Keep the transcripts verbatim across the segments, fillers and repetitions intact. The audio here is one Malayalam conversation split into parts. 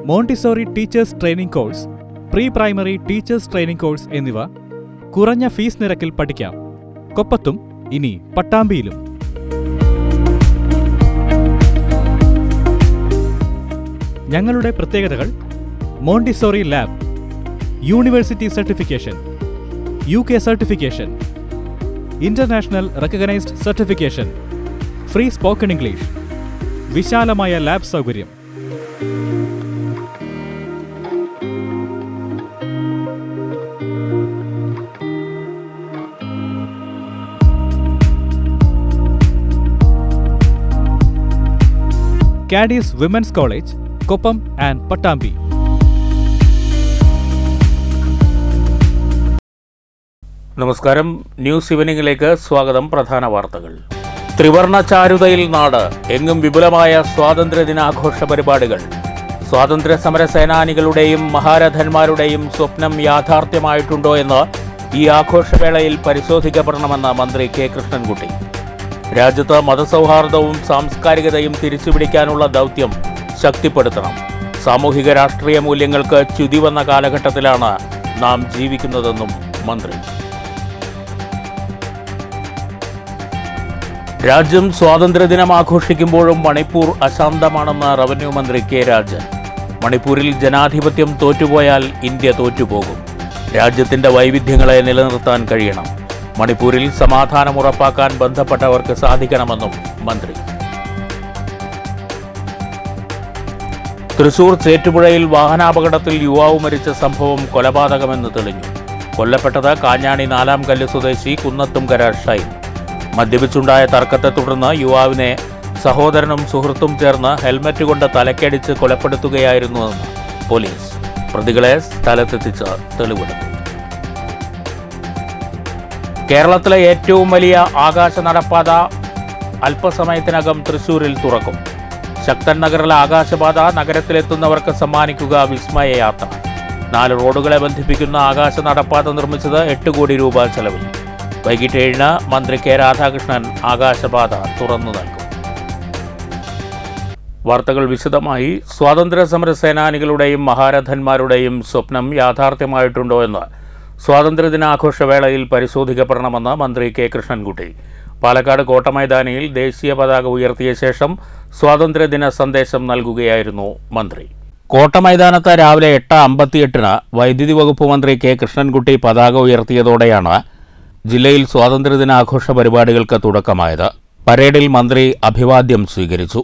Montessori teachers training course, pre primary teachers training course എന്നിവ കുറഞ്ഞ ഫീസ് നിരക്കിൽ പഠിക്കാം. കൊപ്പത്തും ഇനി പട്ടാമ്പിയിലും. ഞങ്ങളുടെ പ്രത്യേകതകൾ: Montessori lab, university certification, U K certification, international recognised certification, free spoken English, വിശാലമായ ലാബ് സൗകര്യം. Kadees women's college, Koppam and Pattambi. നമസ്കാരം. ന്യൂസ് ഈവനിംഗിലേക്ക് സ്വാഗതം. പ്രധാന വാർത്തകൾ. ത്രിവർണ ചാരുതയിൽ നാട്, എങ്ങും വിപുലമായ സ്വാതന്ത്ര്യദിനാഘോഷ പരിപാടികൾ. സ്വാതന്ത്ര്യ സമര സേനാനികളുടെയും മഹാരഥന്മാരുടെയും സ്വപ്നം യാഥാർത്ഥ്യമായിട്ടുണ്ടോ എന്ന് ഈ ആഘോഷവേളയിൽ പരിശോധിക്കപ്പെടണമെന്ന് മന്ത്രി കെ കൃഷ്ണൻകുട്ടി. രാജ്യത്ത് മതസൗഹാർദ്ദവും സാംസ്കാരികതയും തിരിച്ചുപിടിക്കാനുള്ള ദൗത്യം ശക്തിപ്പെടുത്തണം. സാമൂഹിക രാഷ്ട്രീയ മൂല്യങ്ങൾക്ക് ച്യുതി വന്ന കാലഘട്ടത്തിലാണ് നാം ജീവിക്കുന്നതെന്നും മന്ത്രി. രാജ്യം സ്വാതന്ത്ര്യദിനം ആഘോഷിക്കുമ്പോഴും മണിപ്പൂർ അശാന്തമാണെന്ന് റവന്യൂ മന്ത്രി കെ രാജൻ. മണിപ്പൂരിൽ ജനാധിപത്യം തോറ്റുപോയാൽ ഇന്ത്യ തോറ്റുപോകും. രാജ്യത്തിന്റെ വൈവിധ്യങ്ങളെ നിലനിർത്താൻ കഴിയണം. മണിപ്പൂരിൽ സമാധാനം ഉറപ്പാക്കാൻ ബന്ധപ്പെട്ടവർക്ക് സാധിക്കണമെന്നും മന്ത്രി. തൃശൂർ ചേറ്റുപുഴയിൽ വാഹനാപകടത്തിൽ യുവാവ് മരിച്ച സംഭവം കൊലപാതകമെന്ന് തെളിഞ്ഞു. കൊല്ലപ്പെട്ടത് കാഞ്ഞാണി നാലാം കല്ല് സ്വദേശി കുന്നത്തുംകര ഷൈൻ. മദ്യപിച്ചുണ്ടായ തർക്കത്തെ തുടർന്ന് യുവാവിനെ സഹോദരനും സുഹൃത്തും ചേർന്ന് ഹെൽമറ്റ് കൊണ്ട് തലക്കടിച്ച് കൊലപ്പെടുത്തുകയായിരുന്നുവെന്ന് പോലീസ്. പ്രതികളെ സ്ഥലത്തെത്തിച്ച് തെളിവെടുത്തു. കേരളത്തിലെ ഏറ്റവും വലിയ ആകാശ നടപ്പാത അല്പസമയത്തിനകം തൃശൂരിൽ തുറക്കും. ശക്തൻ നഗറിലെ ആകാശപാത നഗരത്തിലെത്തുന്നവർക്ക് സമ്മാനിക്കുക വിസ്മയ യാത്ര. നാല് റോഡുകളെ ബന്ധിപ്പിക്കുന്ന ആകാശ നടപ്പാത നിർമ്മിച്ചത് എട്ട് കോടി രൂപ ചെലവിൽ. വൈകിട്ട് ഏഴിന് മന്ത്രി കെ രാധാകൃഷ്ണൻ ആകാശപാത തുറന്നു നൽകും. വാർത്തകൾ വിശദമായി. സ്വാതന്ത്ര്യ സമര സേനാനികളുടെയും മഹാരഥന്മാരുടെയും സ്വപ്നം യാഥാർത്ഥ്യമായിട്ടുണ്ടോ എന്ന് സ്വാതന്ത്ര്യദിനാഘോഷവേളയിൽ പരിശോധിക്കപ്പെടണമെന്ന് മന്ത്രി കെ കൃഷ്ണൻകുട്ടി. പാലക്കാട് കോട്ടമൈതാനിയിൽ ദേശീയ പതാക ഉയർത്തിയ ശേഷം സ്വാതന്ത്ര്യദിന സന്ദേശം നൽകുകയായിരുന്നു മന്ത്രി. കോട്ടമൈതാനത്ത് രാവിലെ എട്ട് അമ്പത്തിയെട്ടിന് വൈദ്യുതി വകുപ്പ് മന്ത്രി കെ കൃഷ്ണൻകുട്ടി പതാക ഉയർത്തിയതോടെയാണ് ജില്ലയിൽ സ്വാതന്ത്ര്യദിനാഘോഷ പരിപാടികൾക്ക് തുടക്കമായത്. പരേഡിൽ മന്ത്രി അഭിവാദ്യം സ്വീകരിച്ചു.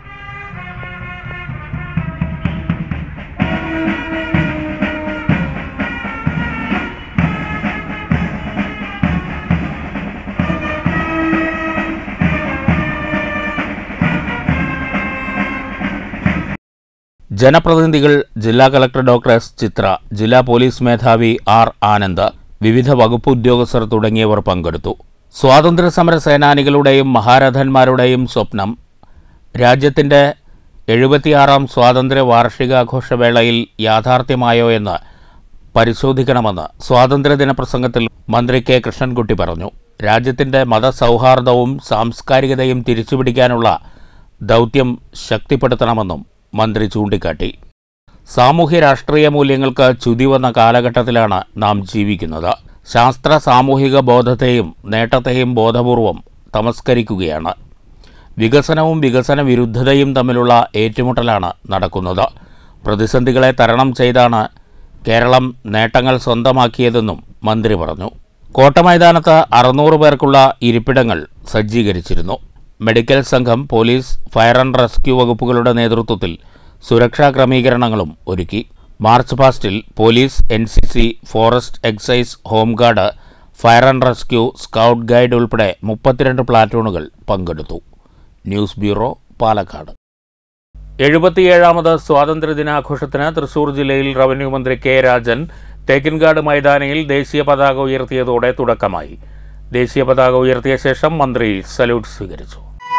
ജനപ്രതിനിധികൾ, ജില്ലാ കളക്ടർ ഡോക്ടർ എസ് ചിത്ര, ജില്ലാ പോലീസ് മേധാവി ആർ ആനന്ദ്, വിവിധ വകുപ്പ് ഉദ്യോഗസ്ഥർ തുടങ്ങിയവർ പങ്കെടുത്തു. സ്വാതന്ത്ര്യ സമര സേനാനികളുടെയും മഹാരഥന്മാരുടെയും സ്വപ്നം രാജ്യത്തിൻ്റെ എഴുപത്തിയാറാം സ്വാതന്ത്ര്യ വാർഷികാഘോഷവേളയിൽ യാഥാർത്ഥ്യമായോ എന്ന് പരിശോധിക്കണമെന്ന് സ്വാതന്ത്ര്യദിന പ്രസംഗത്തിൽ മന്ത്രി കെ കൃഷ്ണൻകുട്ടി പറഞ്ഞു. രാജ്യത്തിൻ്റെ മതസൗഹാർദ്ദവും സാംസ്കാരികതയും തിരിച്ചുപിടിക്കാനുള്ള ദൗത്യം ശക്തിപ്പെടുത്തണമെന്നും മന്ത്രി ചൂണ്ടിക്കാട്ടി. സാമൂഹ്യ രാഷ്ട്രീയ മൂല്യങ്ങൾക്ക് ച്യുതി വന്ന കാലഘട്ടത്തിലാണ് നാം ജീവിക്കുന്നത്. ശാസ്ത്ര സാമൂഹിക ബോധത്തെയും നേട്ടത്തെയും ബോധപൂർവം തമസ്കരിക്കുകയാണ്. വികസനവും വികസന വിരുദ്ധതയും തമ്മിലുള്ള ഏറ്റുമുട്ടലാണ് നടക്കുന്നത്. പ്രതിസന്ധികളെ തരണം ചെയ്താണ് കേരളം നേട്ടങ്ങൾ സ്വന്തമാക്കിയതെന്നും മന്ത്രി പറഞ്ഞു. കോട്ടമൈതാനത്ത് അറുന്നൂറ് പേർക്കുള്ള ഇരിപ്പിടങ്ങൾ സജ്ജീകരിച്ചിരുന്നു. മെഡിക്കൽ സംഘം, പോലീസ്, ഫയർ ആൻഡ് റെസ്ക്യൂ വകുപ്പുകളുടെ നേതൃത്വത്തിൽ സുരക്ഷാ ക്രമീകരണങ്ങളും ഒരുക്കി. മാർച്ച് പാസ്റ്റിൽ police, N C C, forest, excise, home guard, fire and rescue, scout guide ഉൾപ്പെടെ മുപ്പത്തിരണ്ട് പ്ലാറ്റൂണുകൾ പങ്കെടുത്തു. News bureau, Palakkad. എഴുപത്തിയേഴാമത് സ്വാതന്ത്ര്യദിനാഘോഷത്തിന് തൃശൂർ ജില്ലയിൽ റവന്യൂ മന്ത്രി കെ രാജൻ തേക്കിൻകാട് മൈതാനിയിൽ ദേശീയ പതാക ഉയർത്തിയതോടെ തുടക്കമായി. ദേശീയ പതാക ഉയർത്തിയ ശേഷം മന്ത്രി സല്യൂട്ട് സ്വീകരിച്ചു.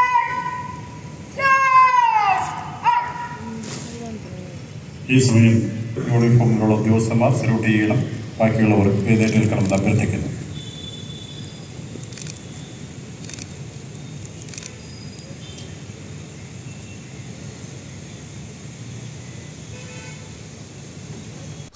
ഈ സമയം യൂണിഫോമിലുള്ള ഉദ്യോഗസ്ഥന്മാർ സല്യൂട്ട് ചെയ്യണം. ബാക്കിയുള്ളവർ എഴുന്നേറ്റ് നിൽക്കണമെന്ന് അഭ്യർത്ഥിക്കുന്നു.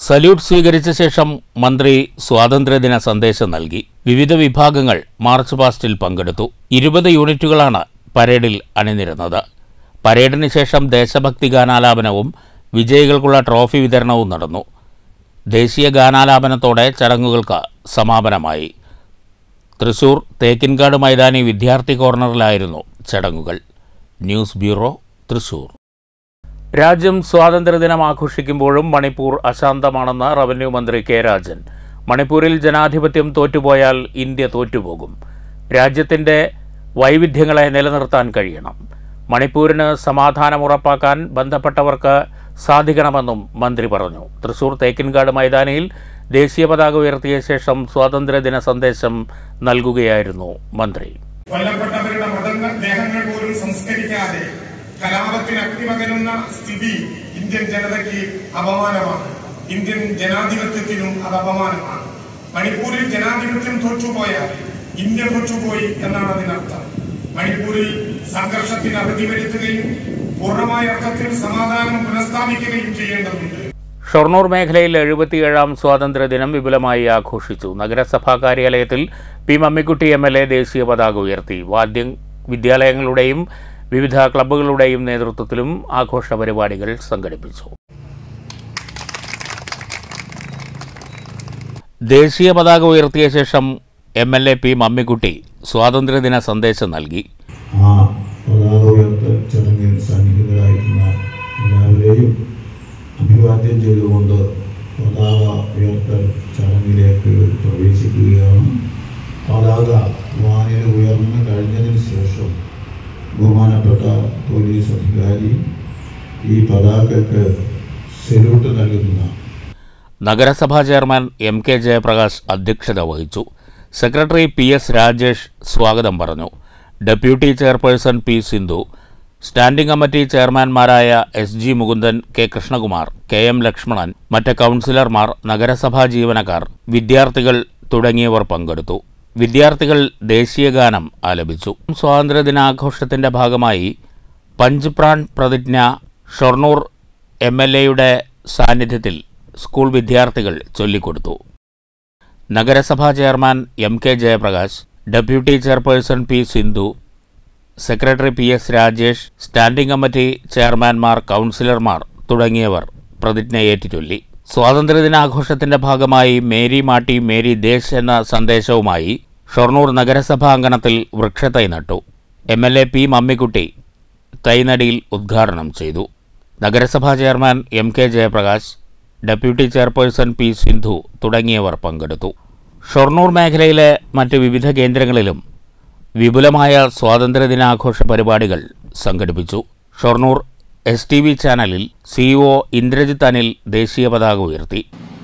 സല്യൂട്ട് സ്വീകരിച്ച ശേഷം മന്ത്രി സ്വാതന്ത്ര്യദിന സന്ദേശം നൽകി. വിവിധ വിഭാഗങ്ങൾ മാർച്ച് പാസ്റ്റിൽ പങ്കെടുത്തു. ഇരുപത് യൂണിറ്റുകളാണ് പരേഡിൽ അണിനിരന്നത്. പരേഡിന് ശേഷം ദേശഭക്തി ഗാനാലാപനവും വിജയികൾക്കുള്ള ട്രോഫി വിതരണവും നടന്നു. ദേശീയ ഗാനാലാപനത്തോടെ ചടങ്ങുകൾക്ക് സമാപനമായി. തൃശൂർ തേക്കിൻകാട് മൈതാനി വിദ്യാർത്ഥി കോർണറിലായിരുന്നു ചടങ്ങുകൾ. News bureau, Thrissur. രാജ്യം സ്വാതന്ത്ര്യദിനം ആഘോഷിക്കുമ്പോഴും മണിപ്പൂർ അശാന്തമാണെന്ന് റവന്യൂ മന്ത്രി കെ രാജൻ. മണിപ്പൂരിൽ ജനാധിപത്യം തോറ്റുപോയാൽ ഇന്ത്യ തോറ്റുപോകും. രാജ്യത്തിൻ്റെ വൈവിധ്യങ്ങളെ നിലനിർത്താൻ കഴിയണം. മണിപ്പൂരിന് സമാധാനം ഉറപ്പാക്കാൻ ബന്ധപ്പെട്ടവർക്ക് സാധിക്കണമെന്നും മന്ത്രി പറഞ്ഞു. തൃശൂർ തേക്കിൻകാട് മൈതാനിയിൽ ദേശീയ പതാക ഉയർത്തിയ ശേഷം സ്വാതന്ത്ര്യദിന സന്ദേശം നൽകുകയായിരുന്നു മന്ത്രി. കൊല്ലപ്പെട്ടവരുടെ മൃതദേഹങ്ങൾ പോലും സംസ്കരിക്കാതെ കലാപത്തിന് അഗ്നിപകരുന്ന സ്ഥിതി ഇന്ത്യൻ ജനതയ്ക്ക് അപമാനമാണ്. ഇന്ത്യൻ ജനാധിപത്യത്തിനും അത് അപമാനമാണ്. മണിപ്പൂരിൽ ജനാധിപത്യം തോറ്റുപോയാൽ ഇന്ത്യ തോറ്റുപോയി എന്നാണ് അതിനർത്ഥം. മണിപ്പൂരിൽ സംഘർഷത്തിന് അവധി വരുത്തുകയും പൂർണ്ണമായ അർത്ഥത്തിൽ സമാധാനം പുനഃസ്ഥാപിക്കുകയും ചെയ്യേണ്ടതുണ്ട്. ഷൊർണൂർ മേഖലയിൽ എഴുപത്തിയേഴാം സ്വാതന്ത്ര്യദിനം വിപുലമായി ആഘോഷിച്ചു. നഗരസഭാ കാര്യാലയത്തിൽ P Mammikutty M L A ദേശീയ പതാക ഉയർത്തി. വാദ്യ വിദ്യാലയങ്ങളുടെയും വിവിധ ക്ലബ്ബുകളുടെയും നേതൃത്വത്തിലും ആഘോഷ പരിപാടികൾ സംഘടിപ്പിച്ചു. ദേശീയ പതാക ഉയർത്തിയ ശേഷം M L A P Mammikutty സ്വാതന്ത്ര്യദിന സന്ദേശം നൽകി. ആ പതാക ഉയർത്തൽ ചടങ്ങിൽ സന്നിഹിതരായിരുന്ന എല്ലാവരെയും അഭിവാദ്യം ചെയ്തുകൊണ്ട് പതാക ഉയർത്തൽ ചടങ്ങിലേക്ക് പ്രവേശിക്കുകയാണ്. പതാക വാനിൽ ഉയർന്നു കഴിഞ്ഞതിന് ശേഷം ബഹുമാനപ്പെട്ട പോലീസ് അധികാരി ഈ പതാകയ്ക്ക് സല്യൂട്ട് നൽകുന്ന നഗരസഭാ ചെയർമാൻ എം കെ ജയപ്രകാശ് അധ്യക്ഷത വഹിച്ചു. സെക്രട്ടറി പി എസ് രാജേഷ് സ്വാഗതം പറഞ്ഞു. Deputy chairperson P Sindhu, standing committee ചെയർമാൻമാരായ S G Mukundan, K Krishnakumar, K M Lakshmanan, മറ്റ് കൗൺസിലർമാർ, നഗരസഭാ ജീവനക്കാർ, വിദ്യാർത്ഥികൾ തുടങ്ങിയവർ പങ്കെടുത്തു. വിദ്യാർത്ഥികൾ ദേശീയഗാനം ആലപിച്ചു. സ്വാതന്ത്ര്യദിനാഘോഷത്തിന്റെ ഭാഗമായി പഞ്ച് പ്രാൺ പ്രതിജ്ഞ ഷൊർണൂർ എം എൽ എയുടെ സാന്നിധ്യത്തിൽ സ്കൂൾ വിദ്യാർത്ഥികൾ ചൊല്ലിക്കൊടുത്തു. നഗരസഭാ chairman M K Jayaprakash, deputy chairperson P Sindhu, secretary P S Rajesh, standing committee ചെയർമാൻമാർ, കൗൺസിലർമാർ തുടങ്ങിയവർ പ്രതിജ്ഞ ഏറ്റുചൊല്ലി. സ്വാതന്ത്ര്യദിനാഘോഷത്തിന്റെ ഭാഗമായി മേരി മാട്ടി മേരി ദേശ് എന്ന സന്ദേശവുമായി ഷൊർണൂർ നഗരസഭാ അങ്കണത്തിൽ വൃക്ഷത്തൈ നട്ടു. M L A P Mammikutty തൈനടിയിൽ ഉദ്ഘാടനം ചെയ്തു. നഗരസഭാ chairman M K Jayaprakash, deputy chairperson P Sindhu തുടങ്ങിയവർ പങ്കെടുത്തു. ഷൊർണൂർ മേഖലയിലെ മറ്റ് വിവിധ കേന്ദ്രങ്ങളിലും വിപുലമായ സ്വാതന്ത്ര്യദിനാഘോഷ പരിപാടികൾ സംഘടിപ്പിച്ചു. ഷൊർണൂർ എസ് ടി വി ചാനലിൽ സിഇഒ ഇന്ദ്രജിത്ത് അനിൽ ദേശീയ പതാക ഉയർത്തി.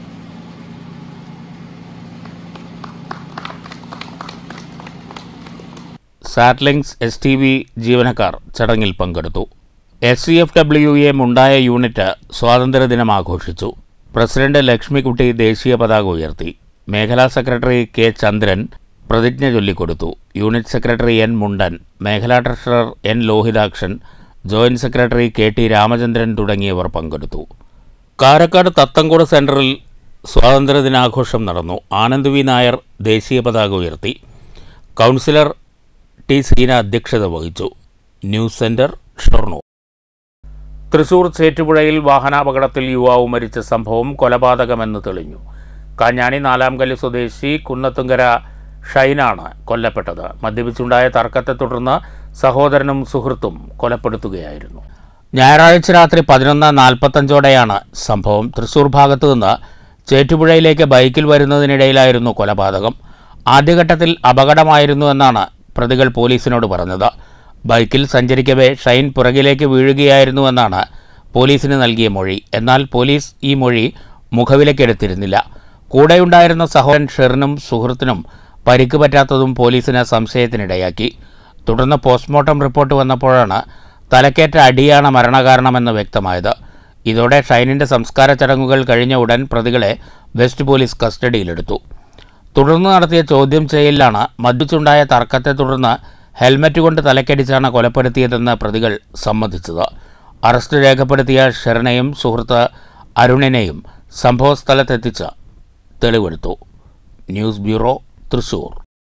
സാറ്റ്ലിങ്സ് എസ് ടി വി ജീവനക്കാർ ചടങ്ങിൽ പങ്കെടുത്തു. S C F W A മുണ്ടായ യൂണിറ്റ് സ്വാതന്ത്ര്യദിനം ആഘോഷിച്ചു. പ്രസിഡന്റ് ലക്ഷ്മിക്കുട്ടി ദേശീയ പതാക ഉയർത്തി. മേഖലാ സെക്രട്ടറി കെ ചന്ദ്രൻ പ്രതിജ്ഞ ചൊല്ലിക്കൊടുത്തു. യൂണിറ്റ് സെക്രട്ടറി എൻ മുണ്ടൻ, മേഖലാ treasurer N Lohithakshan, joint secretary K T Ramachandran തുടങ്ങിയവർ പങ്കെടുത്തു. കാരക്കാട് തത്തങ്കോട് സെന്ററിൽ സ്വാതന്ത്ര്യദിനാഘോഷം നടന്നു. ആനന്ദ് വി നായർ ദേശീയ പതാക ഉയർത്തി. കൗൺസിലർ ടി സീന അധ്യക്ഷത വഹിച്ചു. News centre, Shoranur. തൃശൂർ ചേറ്റുപുഴയിൽ വാഹനാപകടത്തിൽ യുവാവ് മരിച്ച സംഭവം കൊലപാതകമെന്ന് തെളിഞ്ഞു. കാഞ്ഞാണി നാലാംകല്ല് സ്വദേശി കുന്നത്തുങ്കര ഷൈനാണ് കൊല്ലപ്പെട്ടത്. മദ്യപിച്ചുണ്ടായ തർക്കത്തെ തുടർന്ന് സഹോദരനും സുഹൃത്തും കൊലപ്പെടുത്തുകയായിരുന്നു. ഞായറാഴ്ച രാത്രി പതിനൊന്ന് നാൽപ്പത്തഞ്ചോടെയാണ് സംഭവം. തൃശൂർ ഭാഗത്തു നിന്ന് ചേറ്റുപുഴയിലേക്ക് ബൈക്കിൽ വരുന്നതിനിടയിലായിരുന്നു കൊലപാതകം. ആദ്യഘട്ടത്തിൽ അപകടമായിരുന്നു എന്നാണ് പ്രതികൾ പോലീസിനോട് പറഞ്ഞത്. ബൈക്കിൽ സഞ്ചരിക്കവേ ഷൈൻ പുറകിലേക്ക് വീഴുകയായിരുന്നുവെന്നാണ് പോലീസിന് നൽകിയ മൊഴി. എന്നാൽ പോലീസ് ഈ മൊഴി മുഖവിലക്കെടുത്തിരുന്നില്ല. കൂടെയുണ്ടായിരുന്ന സഹോദരൻ ഷെറിനും സുഹൃത്തിനും പരിക്ക് പറ്റാത്തതും പോലീസിന് സംശയത്തിനിടയാക്കി. തുടർന്ന് പോസ്റ്റ്മോർട്ടം റിപ്പോർട്ട് വന്നപ്പോഴാണ് തലക്കേറ്റ അടിയാണ് മരണകാരണമെന്ന് വ്യക്തമായത്. ഇതോടെ ഷൈനിൻ്റെ സംസ്കാര ചടങ്ങുകൾ കഴിഞ്ഞ ഉടൻ പ്രതികളെ വെസ്റ്റ് പോലീസ് കസ്റ്റഡിയിലെടുത്തു. തുടർന്ന് നടത്തിയ ചോദ്യം ചെയ്യലിലാണ് മദ്യപിച്ചുണ്ടായ തർക്കത്തെ തുടർന്ന് ഹെൽമറ്റ് കൊണ്ട് തലക്കടിച്ചാണ് കൊലപ്പെടുത്തിയതെന്ന് പ്രതികൾ സമ്മതിച്ചത്. അറസ്റ്റ് രേഖപ്പെടുത്തിയ ഷെറിനെയും സുഹൃത്ത് അരുണിനെയും സംഭവസ്ഥലത്തെത്തിച്ച് തെളിവെടുത്തു. News bureau, Thrissur.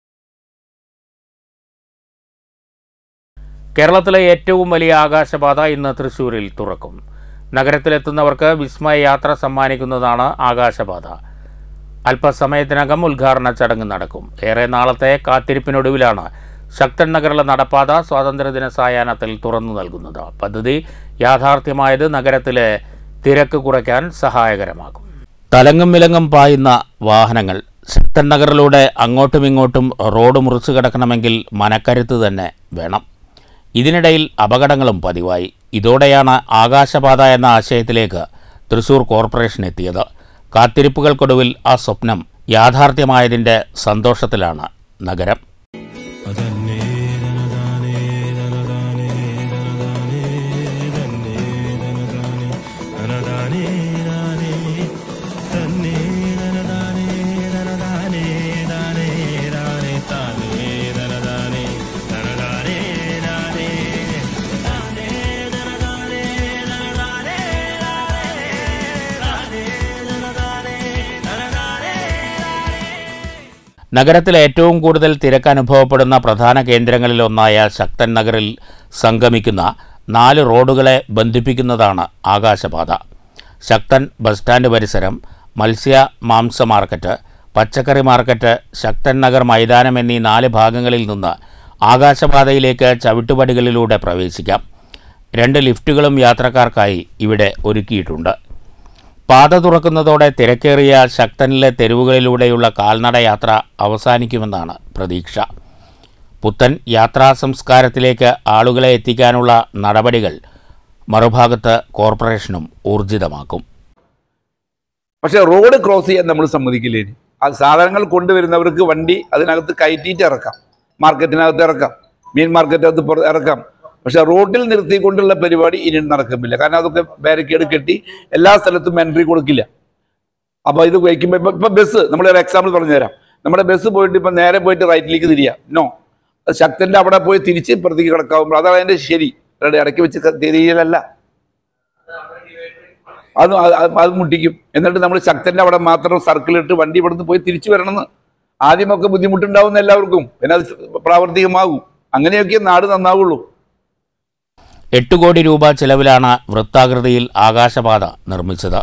കേരളത്തിലെ ഏറ്റവും വലിയ ആകാശപാത ഇന്ന് തൃശൂരിൽ തുറക്കും. നഗരത്തിലെത്തുന്നവർക്ക് വിസ്മയ യാത്ര സമ്മാനിക്കുന്നതാണ് ആകാശപാത. അല്പസമയത്തിനകം ഉദ്ഘാടന ചടങ്ങ് നടക്കും. ഏറെ നാളത്തെ കാത്തിരിപ്പിനൊടുവിലാണ് ശക്തൻ നഗറിലെ നടപ്പാത സ്വാതന്ത്ര്യദിന സായാഹ്നത്തിൽ തുറന്നു നൽകുന്നത്. പദ്ധതി യാഥാർത്ഥ്യമായത് നഗരത്തിലെ തിരക്ക് കുറയ്ക്കാൻ സഹായകരമാകും. തലങ്ങും വിലങ്ങും പായുന്ന വാഹനങ്ങൾ. ശക്തൻ നഗറിലൂടെ അങ്ങോട്ടും ഇങ്ങോട്ടും റോഡ് മുറിച്ചു കിടക്കണമെങ്കിൽ മനക്കരുത്ത് തന്നെ വേണം. ഇതിനിടയിൽ അപകടങ്ങളും പതിവായി. ഇതോടെയാണ് ആകാശപാത എന്ന ആശയത്തിലേക്ക് തൃശൂർ കോർപ്പറേഷൻ എത്തിയത്. കാത്തിരിപ്പുകൾക്കൊടുവിൽ ആ സ്വപ്നം യാഥാർത്ഥ്യമായതിൻ്റെ സന്തോഷത്തിലാണ് നഗരം. നഗരത്തിൽ ഏറ്റവും കൂടുതൽ തിരക്ക് അനുഭവപ്പെടുന്ന പ്രധാന കേന്ദ്രങ്ങളിലൊന്നായ ശക്തൻ നഗറിൽ സംഗമിക്കുന്ന നാല് റോഡുകളെ ബന്ധിപ്പിക്കുന്നതാണ് ആകാശപാത. ശക്തൻ ബസ് സ്റ്റാൻഡ് പരിസരം, മത്സ്യ മാംസ മാർക്കറ്റ്, പച്ചക്കറി മാർക്കറ്റ്, ശക്തൻ നഗർ മൈതാനം എന്നീ നാല് ഭാഗങ്ങളിൽ നിന്ന് ആകാശപാതയിലേക്ക് ചവിട്ടുപടികളിലൂടെ പ്രവേശിക്കാം. രണ്ട് ലിഫ്റ്റുകളും യാത്രക്കാർക്കായി ഇവിടെ ഒരുക്കിയിട്ടുണ്ട്. പാത തുറക്കുന്നതോടെ തിരക്കേറിയ ശക്തനിലെ തെരുവുകളിലൂടെയുള്ള കാൽനടയാത്ര അവസാനിക്കുമെന്നാണ് പ്രതീക്ഷ. പുത്തൻ യാത്രാ സംസ്കാരത്തിലേക്ക് ആളുകളെ എത്തിക്കാനുള്ള നടപടികൾ മറുഭാഗത്ത് കോർപ്പറേഷനും ഊർജിതമാക്കും. പക്ഷേ റോഡ് ക്രോസ് ചെയ്യാൻ നമ്മൾ സമ്മതിക്കില്ലേ? ആ സാധനങ്ങൾ കൊണ്ടുവരുന്നവർക്ക് വണ്ടി അതിനകത്ത് കയറ്റിയിട്ട് ഇറക്കാം, മാർക്കറ്റിനകത്ത് ഇറക്കാം, മീൻ മാർക്കറ്റിനകത്ത് ഇറക്കാം. പക്ഷെ റോഡിൽ നിർത്തിക്കൊണ്ടുള്ള പരിപാടി ഇനി നടക്കുന്നില്ല. കാരണം അതൊക്കെ ബാരിക്കേഡ് കെട്ടി എല്ലാ സ്ഥലത്തും എൻട്രി കൊടുക്കില്ല. അപ്പോൾ ഇത് വയ്ക്കുമ്പോൾ ഇപ്പം ഇപ്പം ബസ്, നമ്മളൊരു എക്സാമ്പിൾ പറഞ്ഞു തരാം. നമ്മുടെ ബസ് പോയിട്ട് ഇപ്പം നേരെ പോയിട്ട് റൈറ്റിലേക്ക് തിരിയാം. നോ, ശക്തൻ്റെ അവിടെ പോയി തിരിച്ച് ഇപ്പുറത്തേക്ക് കിടക്കാവുമ്പോൾ അതാണ് അതിൻ്റെ ശരി. ഇടയ്ക്ക് വെച്ച് തിരിയലല്ല, അത് അത് മുട്ടിക്കും. എന്നിട്ട് നമ്മൾ ശക്തൻ്റെ അവിടെ മാത്രം സർക്കിളിട്ട് വണ്ടി ഇവിടുന്ന് പോയി തിരിച്ചു വരണമെന്ന്. ആദ്യമൊക്കെ ബുദ്ധിമുട്ടുണ്ടാവുന്ന എല്ലാവർക്കും, പിന്നെ അത് പ്രാവർത്തികമാകും. അങ്ങനെയൊക്കെ നാട് നന്നാവുള്ളൂ. എട്ട് കോടി രൂപ ചെലവിലാണ് വൃത്താകൃതിയിൽ ആകാശപാത നിർമ്മിച്ചത്.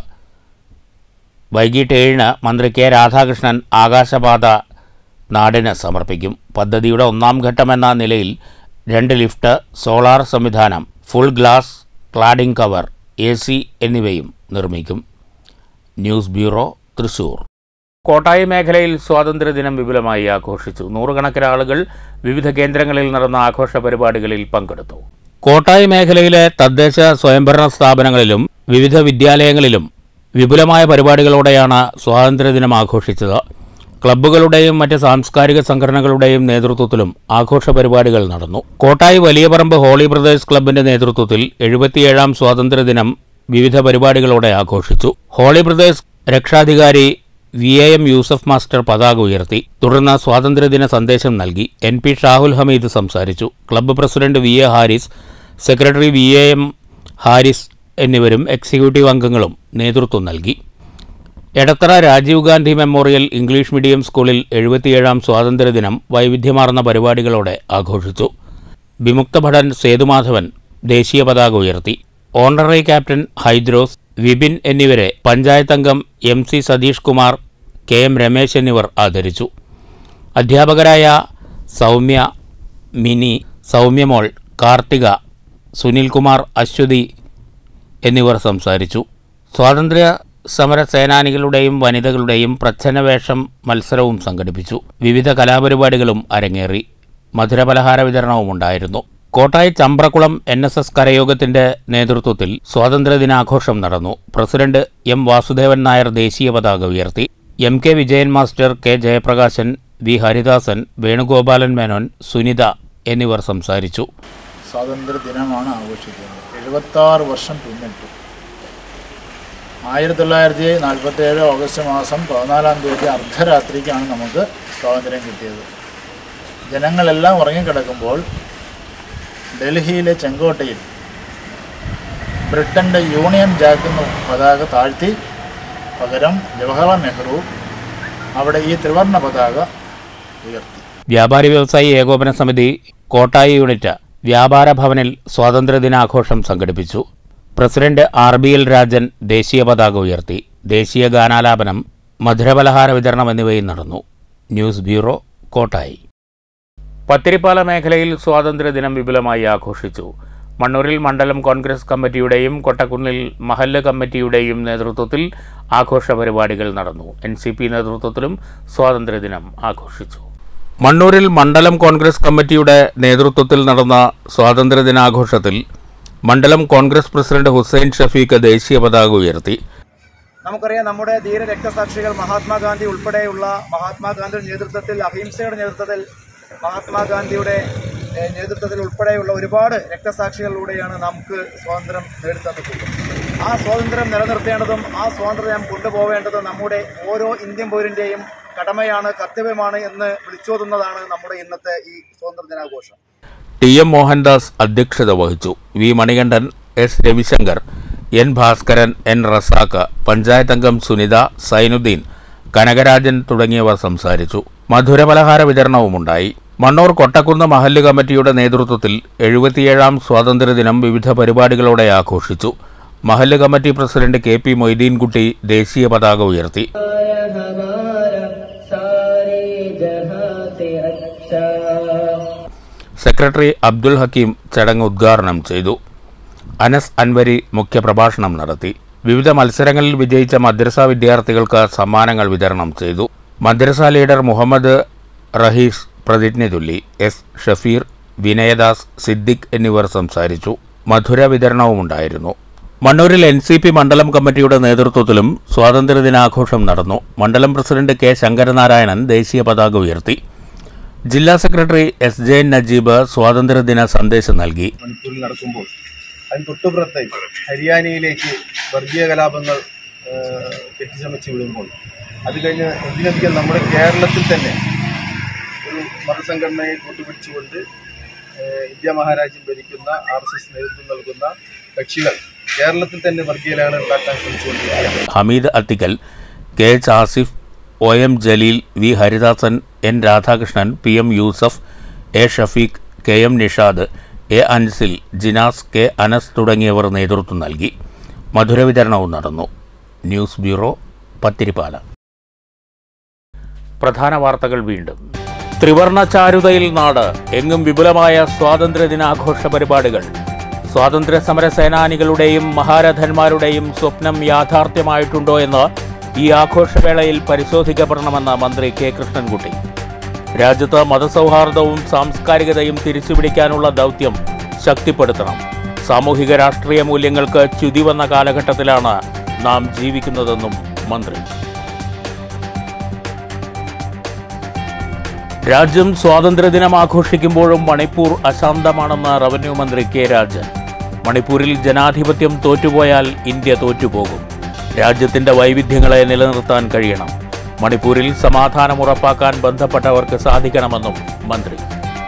വൈകിട്ട് ഏഴിന് മന്ത്രി കെ രാധാകൃഷ്ണൻ ആകാശപാത നാടിന് സമർപ്പിക്കും. പദ്ധതിയുടെ ഒന്നാം ഘട്ടമെന്ന നിലയിൽ രണ്ട് ലിഫ്റ്റ്, സോളാർ സംവിധാനം, full glass cladding cover, A C എന്നിവയും നിർമ്മിക്കും. News bureau, Thrissur. കോട്ടായി മേഖലയിൽ സ്വാതന്ത്ര്യദിനം വിപുലമായി ആഘോഷിച്ചു. നൂറുകണക്കിന് ആളുകൾ വിവിധ കേന്ദ്രങ്ങളിൽ നടന്ന ആഘോഷ പരിപാടികളിൽ പങ്കെടുത്തു. കോട്ടായി മേഖലയിലെ തദ്ദേശ സ്വയംഭരണ സ്ഥാപനങ്ങളിലും വിവിധ വിദ്യാലയങ്ങളിലും വിപുലമായ പരിപാടികളോടെയാണ് സ്വാതന്ത്ര്യദിനം ആഘോഷിച്ചത്. ക്ലബ്ബുകളുടെയും മറ്റ് സാംസ്കാരിക സംഘടനകളുടെയും നേതൃത്വത്തിലും ആഘോഷ പരിപാടികൾ നടന്നു. കോട്ടായി വലിയപറമ്പ് ഹോളി ബ്രദേഴ്സ് ക്ലബിന്റെ നേതൃത്വത്തിൽ എഴുപത്തിയേഴാം സ്വാതന്ത്ര്യദിനം വിവിധ പരിപാടികളോടെ ആഘോഷിച്ചു. ഹോളി ബ്രദേഴ്സ് രക്ഷാധികാരി V A M Yusuf master പതാക ഉയർത്തി. തുടർന്ന് സ്വാതന്ത്ര്യദിന സന്ദേശം നൽകി. എൻ പി ഷാഹുൽ ഹമീദ് സംസാരിച്ചു. Club president V A Haris, secretary V A M Haris എന്നിവരും എക്സിക്യൂട്ടീവ് അംഗങ്ങളും നേതൃത്വം നൽകി. Edathara Rajiv Gandhi memorial English medium സ്കൂളിൽ എഴുപത്തിയേഴാം സ്വാതന്ത്ര്യദിനം വൈവിധ്യമാർന്ന പരിപാടികളോടെ ആഘോഷിച്ചു. വിമുക്ത ഭടൻ സേതുമാധവൻ ദേശീയ പതാക ഉയർത്തി. ഓണററി ക്യാപ്റ്റൻ ഹൈദ്രോസ്, വിപിൻ എന്നിവരെ പഞ്ചായത്ത് അംഗം M C Satheesh Kumar, K M Ramesh എന്നിവർ ആദരിച്ചു. അധ്യാപകരായ സൗമ്യ, മിനി, സൗമ്യമോൾ, കാർത്തിക, സുനിൽകുമാർ, അശ്വതി എന്നിവർ സംസാരിച്ചു. സ്വാതന്ത്ര്യ സമര സേനാനികളുടെയും വനിതകളുടെയും പ്രച്ഛന്നവേഷം മത്സരവും സംഘടിപ്പിച്ചു. വിവിധ കലാപരിപാടികളും അരങ്ങേറി. മധുരപലഹാര വിതരണവും ഉണ്ടായിരുന്നു. Kottayi Chambrakulam N S S കരയോഗത്തിന്റെ നേതൃത്വത്തിൽ സ്വാതന്ത്ര്യദിനാഘോഷം നടന്നു. പ്രസിഡന്റ് എം വാസുദേവൻ നായർ ദേശീയ പതാക ഉയർത്തി. M K Vijayan master, K Jayaprakashan, V Haridasan, Venugopalan Menon, Sunitha എന്നിവർ സംസാരിച്ചു. സ്വാതന്ത്ര്യദിനമാണ് ആഘോഷിക്കുന്നത്. എഴുപത്തി ആറ് വർഷം പിന്നിട്ടു. ആയിരത്തി തൊള്ളായിരത്തി നാൽപ്പത്തി ഏഴ് ഓഗസ്റ്റ് മാസം പതിനാലാം തീയതി അർദ്ധരാത്രിക്കാണ് നമുക്ക് സ്വാതന്ത്ര്യം കിട്ടിയത്. ജനങ്ങളെല്ലാം ഉറങ്ങിക്കിടക്കുമ്പോൾ ഡൽഹിയിലെ ചെങ്കോട്ടയിൽ ബ്രിട്ടൻ്റെ യൂണിയൻ ജാക്ക് എന്ന പതാക താഴ്ത്തി പകരം ജവഹർലാൽ നെഹ്റു അവിടെ ഈ ത്രിവർണ്ണ പതാക ഉയർത്തി. വ്യാപാരി വ്യവസായി ഏകോപന സമിതി കോട്ടായി യൂണിറ്റ് വ്യാപാര ഭവനിൽ സ്വാതന്ത്ര്യദിനാഘോഷം സംഘടിപ്പിച്ചു. President R B L Rajan ദേശീയ പതാക ഉയർത്തി. ദേശീയ ഗാനാലാപനം, മധുരപലഹാര വിതരണം എന്നിവയും നടന്നു. News bureau, Kottayi. പത്തിരിപ്പാല മേഖലയിൽ സ്വാതന്ത്ര്യദിനം വിപുലമായി ആഘോഷിച്ചു. മണ്ണൂരിൽ മണ്ഡലം കോൺഗ്രസ് കമ്മിറ്റിയുടെയും കൊട്ടക്കുന്നിൽ മഹല്ല് കമ്മിറ്റിയുടെയും നേതൃത്വത്തിൽ ആഘോഷ പരിപാടികൾ നടന്നു. എൻ സി പി നേതൃത്വത്തിലും സ്വാതന്ത്ര്യദിനം ആഘോഷിച്ചു. മണ്ണൂരിൽ മണ്ഡലം കോൺഗ്രസ് കമ്മിറ്റിയുടെ നേതൃത്വത്തിൽ നടന്ന സ്വാതന്ത്ര്യദിനാഘോഷത്തിൽ മണ്ഡലം കോൺഗ്രസ് പ്രസിഡന്റ് ഹുസൈൻ ഷഫീഖ് ദേശീയ പതാക ഉയർത്തി. നമുക്കറിയാം, നമ്മുടെ ധീര രക്തസാക്ഷികൾ മഹാത്മാഗാന്ധി ഉൾപ്പെടെയുള്ള മഹാത്മാഗാന്ധിയുടെ നേതൃത്വത്തിൽ, അഹിംസയുടെ നേതൃത്വത്തിൽ, മഹാത്മാഗാന്ധിയുടെ നേതൃത്വത്തിൽ ഉൾപ്പെടെയുള്ള ഒരുപാട് രക്തസാക്ഷികളിലൂടെയാണ് നമുക്ക് സ്വാതന്ത്ര്യം നേടിത്തന്നിട്ടുള്ളത്. ആ സ്വാതന്ത്ര്യം നിലനിർത്തേണ്ടതും ആ സ്വാതന്ത്ര്യം കൊണ്ടുപോവേണ്ടതും നമ്മുടെ ഓരോ ഇന്ത്യൻ പൗരന്റെയും കടമയാണ്, കർത്തവ്യമാണ് എന്ന് വിളിച്ചോതുന്നതാണ് നമ്മുടെ ഇന്നത്തെ ഈ സ്വാതന്ത്ര്യ ദിനാഘോഷം. ടി എം മോഹൻദാസ് അധ്യക്ഷത വഹിച്ചു. V Manikandan, S Ravishankar, N Bhaskaran, N Razak, panchayat അംഗം സുനിത, സൈനുദ്ദീൻ, കനകരാജൻ തുടങ്ങിയവർ സംസാരിച്ചു. മധുരപലഹാര വിതരണവുമുണ്ടായി. മണ്ണൂർ കൊട്ടക്കുന്ന് മഹല്ല് കമ്മിറ്റിയുടെ നേതൃത്വത്തിൽ എഴുപത്തിയേഴാം സ്വാതന്ത്ര്യദിനം വിവിധ പരിപാടികളോടെ ആഘോഷിച്ചു. മഹല്ല് committee president K P Moideenkutty ദേശീയ പതാക ഉയർത്തി. സെക്രട്ടറി അബ്ദുൽ ഹക്കീം ചടങ്ങ് ഉദ്ഘാടനം ചെയ്തു. അനസ് അൻവരി മുഖ്യപ്രഭാഷണം നടത്തി. വിവിധ മത്സരങ്ങളിൽ വിജയിച്ച മദ്രസ വിദ്യാർത്ഥികൾക്ക് സമ്മാനങ്ങൾ വിതരണം ചെയ്തു. മദ്രസ ലീഡർ മുഹമ്മദ് റഹീസ് പ്രതിജ്ഞ ചൊല്ലി. എസ് ഷഫീർ, വിനയദാസ്, സിദ്ദിഖ് എന്നിവർ സംസാരിച്ചു. മധുര വിതരണവുമുണ്ടായിരുന്നു. മണ്ണൂരിൽ എൻ സി പി മണ്ഡലം കമ്മിറ്റിയുടെ നേതൃത്വത്തിലും സ്വാതന്ത്ര്യദിനാഘോഷം നടന്നു. മണ്ഡലം പ്രസിഡന്റ് കെ ശങ്കരനാരായണൻ ദേശീയ പതാക ഉയർത്തി. ജില്ലാ സെക്രട്ടറി എസ് ജെ നജീബ് സ്വാതന്ത്ര്യദിന സന്ദേശം നൽകി. മണിപ്പൂരിൽ നടക്കുമ്പോൾ അതിന് തൊട്ടുപുറത്തായി ഹരിയാനയിലേക്ക് വർഗീയ കലാപങ്ങൾ കെട്ടിച്ചമച്ച് വിടുമ്പോൾ അത് കഴിഞ്ഞ് എന്തിനധികം നമ്മുടെ കേരളത്തിൽ തന്നെ ഒരു മതസംഘടനയെ കൂട്ടുപിടിച്ചുകൊണ്ട് ഇന്ത്യ മഹാരാജ്യം ഭരിക്കുന്ന ആർ എസ് എസ് നേതൃത്വം നൽകുന്ന കക്ഷികൾ കേരളത്തിൽ തന്നെ വർഗീയ ലഹള ഉണ്ടാക്കാൻ ശ്രമിച്ചുകൊണ്ടിരിക്കുകയാണ്. Hameed Athikkal, K H Asif, O M Jaleel, V Haridasan, N Radhakrishnan, P M Yusuf, A Shafeeq, K M Nishad, A Ansil, Jinas, K Anas തുടങ്ങിയവർ നേതൃത്വം നൽകി. മധുര വിതരണവും നടന്നു. News bureau, Pathirippala. പ്രധാന വാർത്തകൾ വീണ്ടും. ത്രിവർണ്ണ ചാരുതയിൽ നാട്, എങ്ങും വിപുലമായ സ്വാതന്ത്ര്യദിനാഘോഷ പരിപാടികൾ. സ്വാതന്ത്ര്യ സമര സേനാനികളുടെയും മഹാരഥന്മാരുടെയും സ്വപ്നം യാഥാർത്ഥ്യമായിട്ടുണ്ടോ എന്ന് ഈ ആഘോഷവേളയിൽ പരിശോധിക്കപ്പെടണമെന്ന് മന്ത്രി കെ കൃഷ്ണൻകുട്ടി. രാജ്യത്ത് മതസൗഹാർദ്ദവും സാംസ്കാരികതയും തിരിച്ചുപിടിക്കാനുള്ള ദൗത്യം ശക്തിപ്പെടുത്തണം. സാമൂഹിക രാഷ്ട്രീയ മൂല്യങ്ങൾക്ക് ച്യുതി വന്ന കാലഘട്ടത്തിലാണ് നാം ജീവിക്കുന്നതെന്നും മന്ത്രി. രാജ്യം സ്വാതന്ത്ര്യദിനം ആഘോഷിക്കുമ്പോഴും മണിപ്പൂർ അശാന്തമാണെന്ന് റവന്യൂ മന്ത്രി കെ രാജൻ. മണിപ്പൂരിൽ ജനാധിപത്യം തോറ്റുപോയാൽ ഇന്ത്യ തോറ്റുപോകും. രാജ്യത്തിന്റെ വൈവിധ്യങ്ങളെ നിലനിർത്താൻ കഴിയണം. മണിപ്പൂരിൽ സമാധാനം ഉറപ്പാക്കാൻ ബന്ധപ്പെട്ടവർക്ക് സാധിക്കണമെന്നും മന്ത്രി.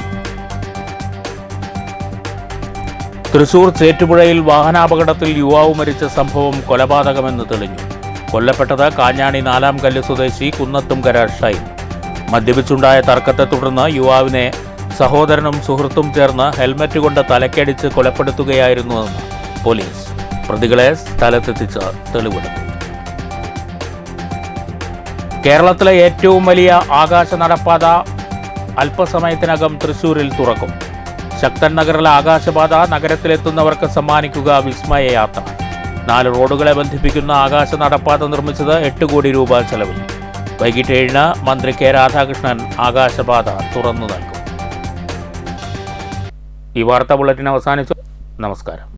തൃശൂർ ചേറ്റുപുഴയിൽ വാഹനാപകടത്തിൽ യുവാവ് മരിച്ച സംഭവം കൊലപാതകമെന്ന് തെളിഞ്ഞു. കൊല്ലപ്പെട്ടത് കാഞ്ഞാണി നാലാം കല്ല് സ്വദേശി കുന്നത്തുംകര ഷൈൻ. മദ്യപിച്ചുണ്ടായ തർക്കത്തെ തുടർന്ന് യുവാവിനെ സഹോദരനും സുഹൃത്തും ചേർന്ന് ഹെൽമറ്റ് കൊണ്ട് തലക്കടിച്ച് കൊലപ്പെടുത്തുകയായിരുന്നുവെന്ന് പോലീസ്. പ്രതികളെ സ്ഥലത്തെത്തിച്ച് തെളിവെടുത്തു. കേരളത്തിലെ ഏറ്റവും വലിയ ആകാശ നടപ്പാത അല്പസമയത്തിനകം തൃശൂരിൽ തുറക്കും. ശക്തൻ നഗറിലെ ആകാശപാത നഗരത്തിലെത്തുന്നവർക്ക് സമ്മാനിക്കുക വിസ്മയ യാത്ര. നാല് റോഡുകളെ ബന്ധിപ്പിക്കുന്ന ആകാശ നടപ്പാത നിർമ്മിച്ചത് എട്ട് കോടി രൂപ ചെലവിൽ. വൈകിട്ട് ഏഴിന് മന്ത്രി കെ രാധാകൃഷ്ണൻ ആകാശപാത തുറന്നു നൽകും. ഈ വാർത്താ ബുള്ളറ്റിൻ അവസാനിച്ചു. നമസ്കാരം.